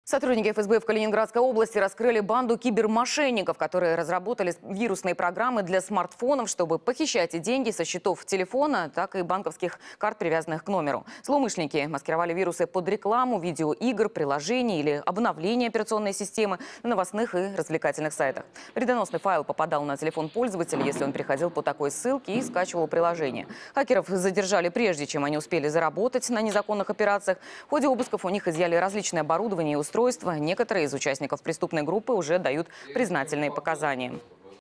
Сотрудники ФСБ в Калининградской области раскрыли банду кибермошенников, которые разработали вирусные программы для смартфонов, чтобы похищать деньги со счетов телефона, так и банковских карт, привязанных к номеру. Злоумышленники маскировали вирусы под рекламу, видеоигр, приложений или обновление операционной системы на новостных и развлекательных сайтах. Вредоносный файл попадал на телефон пользователя, если он переходил по такой ссылке и скачивал приложение. Хакеров задержали прежде, чем они успели заработать на незаконных операциях. В ходе обысков у них изъяли различное оборудование и устройства. Некоторые из участников преступной группы уже дают признательные показания.